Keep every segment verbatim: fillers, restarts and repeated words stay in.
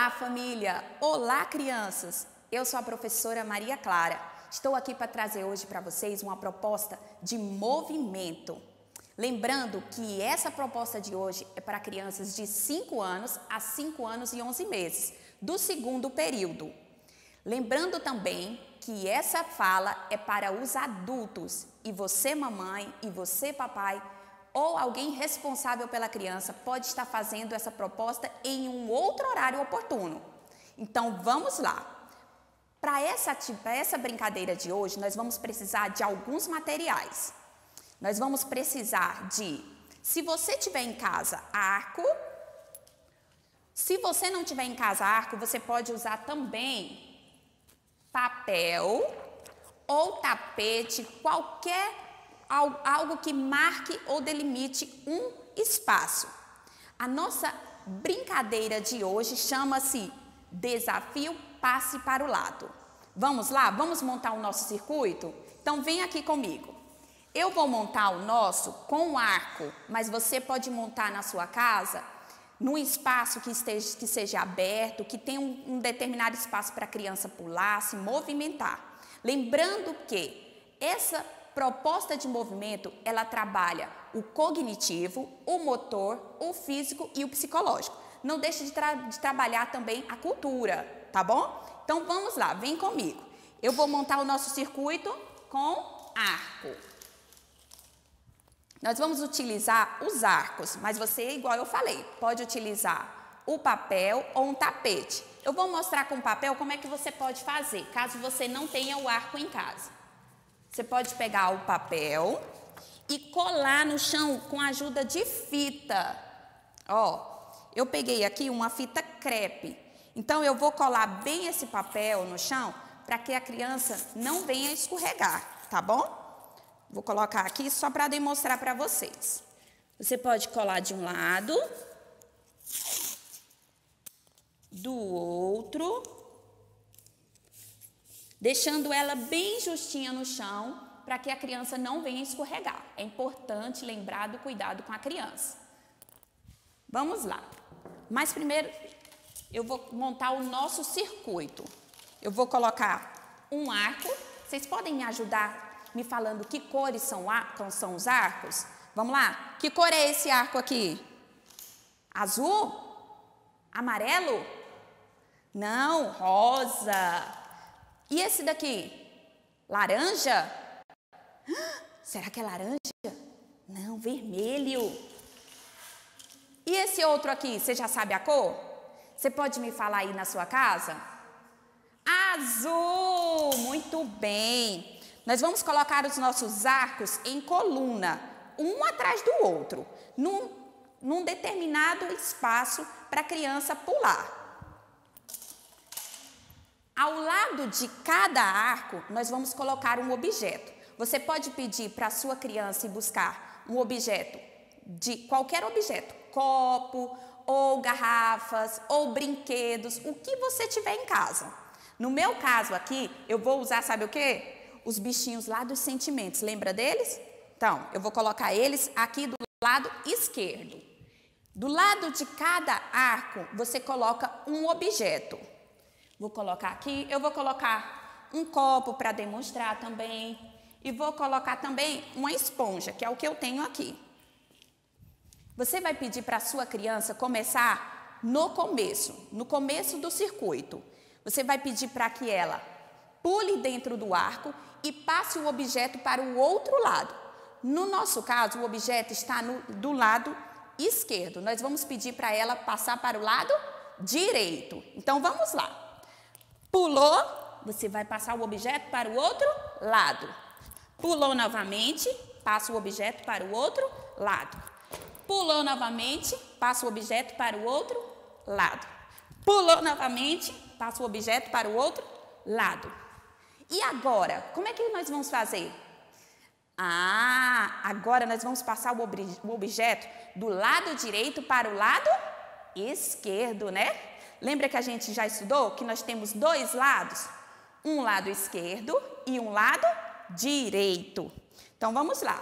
Olá, família! Olá, crianças! Eu sou a professora Maria Clara. Estou aqui para trazer hoje para vocês uma proposta de movimento. Lembrando que essa proposta de hoje é para crianças de cinco anos a cinco anos e onze meses, do segundo período. Lembrando também que essa fala é para os adultos e você, mamãe, e você, papai, ou alguém responsável pela criança pode estar fazendo essa proposta em um outro horário oportuno. Então, vamos lá. Para essa, para essa brincadeira de hoje, nós vamos precisar de alguns materiais. Nós vamos precisar de, se você tiver em casa, arco. Se você não tiver em casa arco, você pode usar também papel ou tapete, qualquer algo que marque ou delimite um espaço. A nossa brincadeira de hoje chama-se Desafio Passe para o Lado. Vamos lá? Vamos montar o nosso circuito? Então, vem aqui comigo. Eu vou montar o nosso com arco, mas você pode montar na sua casa num espaço que, esteja, que seja aberto, que tenha um, um determinado espaço para a criança pular, se movimentar. Lembrando que essa proposta de movimento, ela trabalha o cognitivo, o motor, o físico e o psicológico. Não deixe de, tra de trabalhar também a cultura, tá bom? Então, vamos lá, vem comigo. Eu vou montar o nosso circuito com arco. Nós vamos utilizar os arcos, mas você, igual eu falei, pode utilizar o papel ou um tapete. Eu vou mostrar com o papel como é que você pode fazer, caso você não tenha o arco em casa. Você pode pegar o papel e colar no chão com a ajuda de fita. Ó, eu peguei aqui uma fita crepe. Então, eu vou colar bem esse papel no chão para que a criança não venha escorregar, tá bom? Vou colocar aqui só para demonstrar para vocês. Você pode colar de um lado, do outro, deixando ela bem justinha no chão para que a criança não venha escorregar. É importante lembrar do cuidado com a criança. Vamos lá. Mas primeiro eu vou montar o nosso circuito. Eu vou colocar um arco. Vocês podem me ajudar me falando que cores são, são os arcos? Vamos lá? Que cor é esse arco aqui? Azul? Amarelo? Não, rosa. E esse daqui? Laranja? Será que é laranja? Não, vermelho. E esse outro aqui, você já sabe a cor? Você pode me falar aí na sua casa? Azul! Muito bem. Nós vamos colocar os nossos arcos em coluna, um atrás do outro, num, num determinado espaço para a criança pular. Ao lado de cada arco, nós vamos colocar um objeto. Você pode pedir para a sua criança ir buscar um objeto, de qualquer objeto, copo, ou garrafas, ou brinquedos, o que você tiver em casa. No meu caso aqui, eu vou usar, sabe o quê? Os bichinhos lá dos sentimentos, lembra deles? Então, eu vou colocar eles aqui do lado esquerdo. Do lado de cada arco, você coloca um objeto. Vou colocar aqui, eu vou colocar um copo para demonstrar também. E vou colocar também uma esponja, que é o que eu tenho aqui. Você vai pedir para a sua criança começar no começo, no começo do circuito. Você vai pedir para que ela pule dentro do arco e passe o objeto para o outro lado. No nosso caso, o objeto está no, do lado esquerdo. Nós vamos pedir para ela passar para o lado direito. Então, vamos lá. Pulou, você vai passar o objeto para o outro lado. Pulou novamente, passa o objeto para o outro lado. Pulou novamente, passa o objeto para o outro lado. Pulou novamente, passa o objeto para o outro lado. E agora, como é que nós vamos fazer? Ah, agora nós vamos passar o, ob o objeto do lado direito para o lado esquerdo, né? Lembra que a gente já estudou que nós temos dois lados? Um lado esquerdo e um lado direito. Então, vamos lá.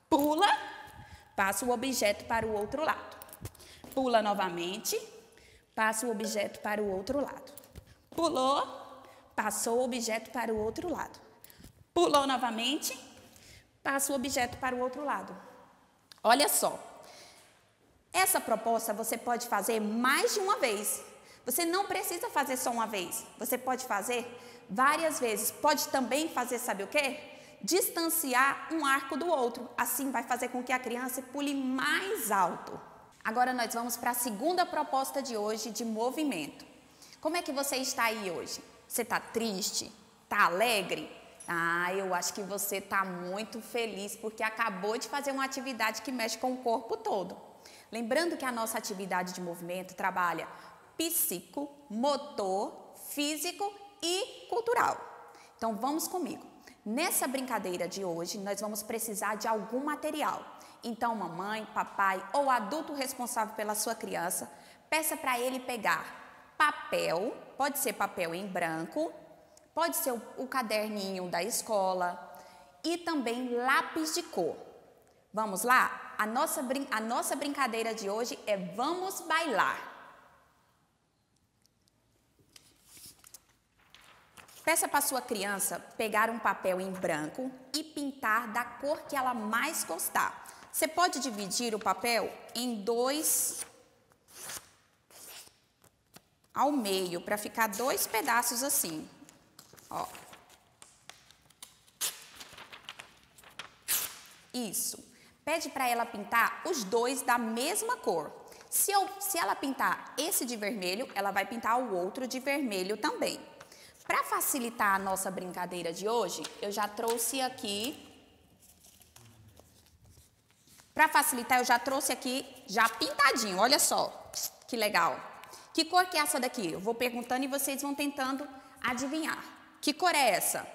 Pula, passa o objeto para o outro lado. Pula novamente, passa o objeto para o outro lado. Pulou, passou o objeto para o outro lado. Pulou novamente, passa o objeto para o outro lado. Olha só, essa proposta você pode fazer mais de uma vez. Você não precisa fazer só uma vez, você pode fazer várias vezes. Pode também fazer, sabe o quê? Distanciar um arco do outro. Assim vai fazer com que a criança pule mais alto. Agora nós vamos para a segunda proposta de hoje de movimento. Como é que você está aí hoje? Você está triste? Está alegre? Ah, eu acho que você está muito feliz porque acabou de fazer uma atividade que mexe com o corpo todo. Lembrando que a nossa atividade de movimento trabalha psíquico, motor, físico e cultural. Então vamos comigo. Nessa brincadeira de hoje, nós vamos precisar de algum material. Então, mamãe, papai ou adulto responsável pela sua criança, peça para ele pegar papel, pode ser papel em branco, pode ser o, o caderninho da escola e também lápis de cor. Vamos lá? A nossa, a nossa brincadeira de hoje é Vamos Bailar. Peça para sua criança pegar um papel em branco e pintar da cor que ela mais gostar. Você pode dividir o papel em dois ao meio, para ficar dois pedaços assim. Ó. Isso. Pede para ela pintar os dois da mesma cor. Se, eu, se ela pintar esse de vermelho, ela vai pintar o outro de vermelho também. Para facilitar a nossa brincadeira de hoje, eu já trouxe aqui... Para facilitar, eu já trouxe aqui, já pintadinho, olha só, que legal. Que cor que é essa daqui? Eu vou perguntando e vocês vão tentando adivinhar. Que cor é essa?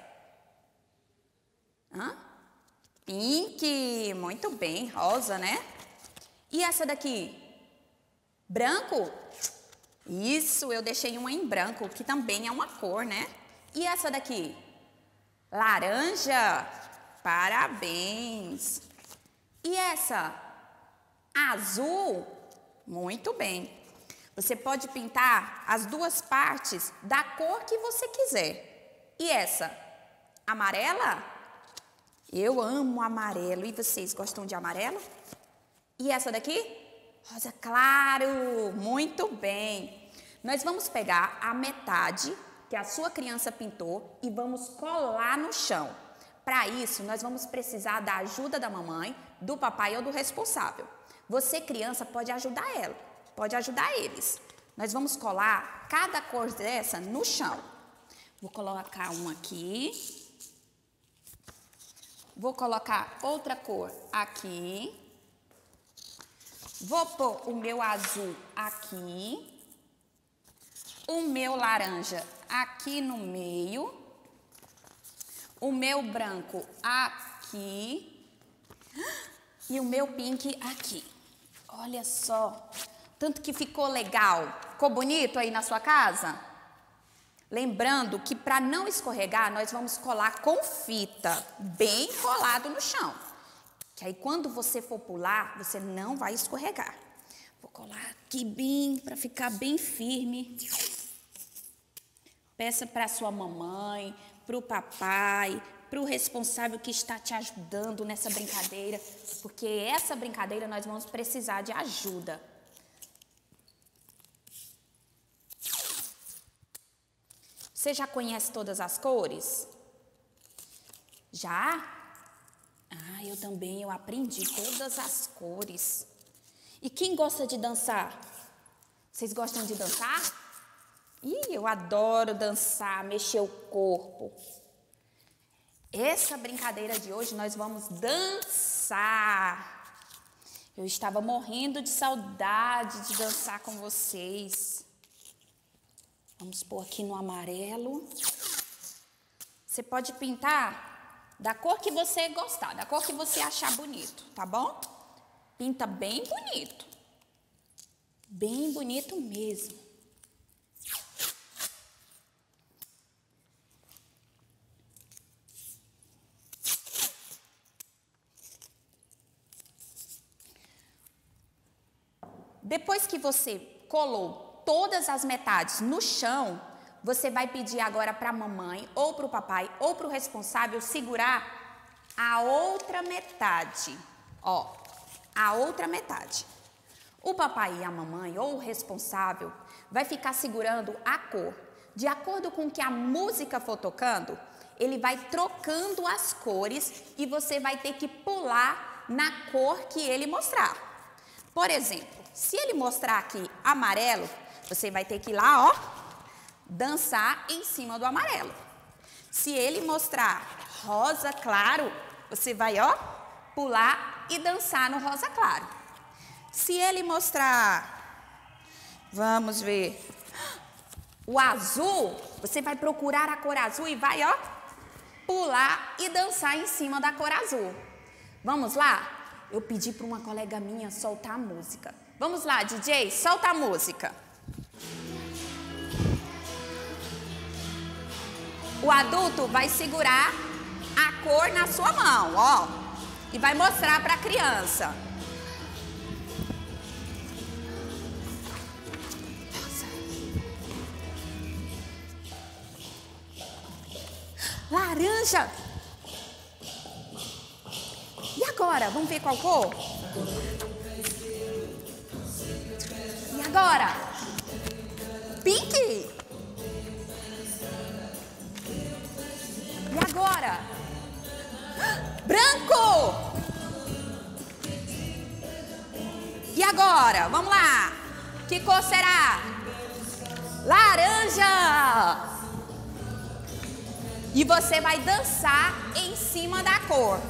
Hã? Pink, muito bem, rosa, né? E essa daqui? Branco? Isso, eu deixei uma em branco, que também é uma cor, né? E essa daqui? Laranja? Parabéns! E essa? Azul? Muito bem. Você pode pintar as duas partes da cor que você quiser. E essa? Amarela? Eu amo amarelo. E vocês gostam de amarelo? E essa daqui? Rosa claro. Muito bem. Nós vamos pegar a metade que a sua criança pintou e vamos colar no chão. Para isso, nós vamos precisar da ajuda da mamãe, do papai ou do responsável. Você, criança, pode ajudar ela, pode ajudar eles. Nós vamos colar cada cor dessa no chão. Vou colocar uma aqui. Vou colocar outra cor aqui. Vou pôr o meu azul aqui. O meu laranja aqui no meio. O meu branco aqui e o meu pink aqui. Olha só, tanto que ficou legal. Ficou bonito aí na sua casa? Lembrando que para não escorregar, nós vamos colar com fita, bem colado no chão. Que aí quando você for pular, você não vai escorregar. Vou colar aqui bem, para ficar bem firme. Peça para sua mamãe, para o papai, para o responsável que está te ajudando nessa brincadeira, porque essa brincadeira nós vamos precisar de ajuda. Você já conhece todas as cores? Já? Ah, eu também, eu aprendi todas as cores. E quem gosta de dançar? Vocês gostam de dançar? Ih, eu adoro dançar, mexer o corpo. Essa brincadeira de hoje nós vamos dançar. Eu estava morrendo de saudade de dançar com vocês. Vamos pôr aqui no amarelo. Você pode pintar da cor que você gostar, da cor que você achar bonito, tá bom? Pinta bem bonito. Bem bonito mesmo. Depois que você colou todas as metades no chão, você vai pedir agora para a mamãe, ou para o papai, ou para o responsável segurar a outra metade. Ó, a outra metade. O papai e a mamãe, ou o responsável, vai ficar segurando a cor. De acordo com o que a música for tocando, ele vai trocando as cores e você vai ter que pular na cor que ele mostrar. Por exemplo, se ele mostrar aqui amarelo, você vai ter que ir lá, ó, dançar em cima do amarelo. Se ele mostrar rosa claro, você vai, ó, pular e dançar no rosa claro. Se ele mostrar, vamos ver, o azul, você vai procurar a cor azul e vai, ó, pular e dançar em cima da cor azul. Vamos lá? Eu pedi para uma colega minha soltar a música. Vamos lá, D J, solta a música. O adulto vai segurar a cor na sua mão, ó, e vai mostrar para a criança. Laranja. E agora? Vamos ver qual cor? E agora? Pink. E agora? Branco! E agora? Vamos lá! Que cor será? Laranja! E você vai dançar em cima da cor.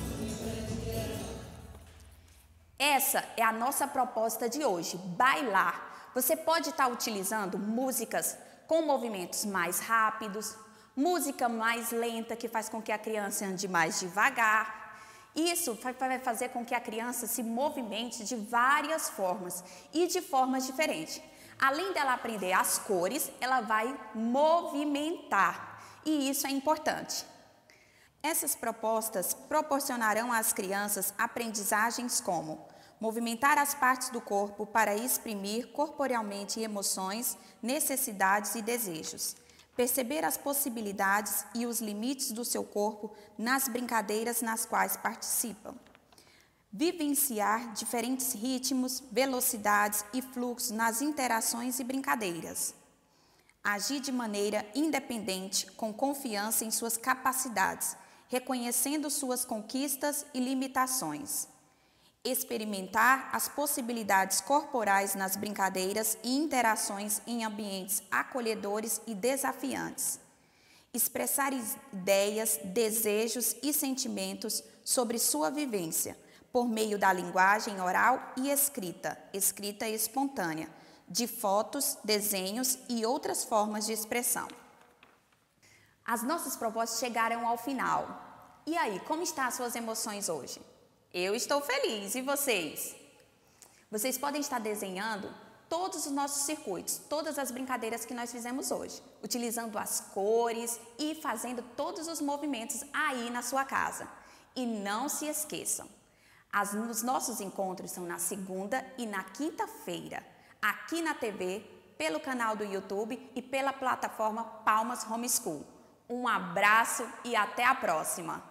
Essa é a nossa proposta de hoje, bailar. Você pode estar utilizando músicas com movimentos mais rápidos, música mais lenta, que faz com que a criança ande mais devagar. Isso vai fazer com que a criança se movimente de várias formas e de formas diferentes. Além dela aprender as cores, ela vai movimentar. E isso é importante. Essas propostas proporcionarão às crianças aprendizagens como movimentar as partes do corpo para exprimir corporealmente emoções, necessidades e desejos. Perceber as possibilidades e os limites do seu corpo nas brincadeiras nas quais participam. Vivenciar diferentes ritmos, velocidades e fluxos nas interações e brincadeiras. Agir de maneira independente, com confiança em suas capacidades, reconhecendo suas conquistas e limitações. Experimentar as possibilidades corporais nas brincadeiras e interações em ambientes acolhedores e desafiantes. Expressar ideias, desejos e sentimentos sobre sua vivência, por meio da linguagem oral e escrita, escrita espontânea, de fotos, desenhos e outras formas de expressão. As nossas propostas chegaram ao final. E aí, como estão as suas emoções hoje? Eu estou feliz, e vocês? Vocês podem estar desenhando todos os nossos circuitos, todas as brincadeiras que nós fizemos hoje, utilizando as cores e fazendo todos os movimentos aí na sua casa. E não se esqueçam, as, os nossos encontros são na segunda e na quinta-feira, aqui na T V, pelo canal do YouTube e pela plataforma Palmas Homeschool. Um abraço e até a próxima!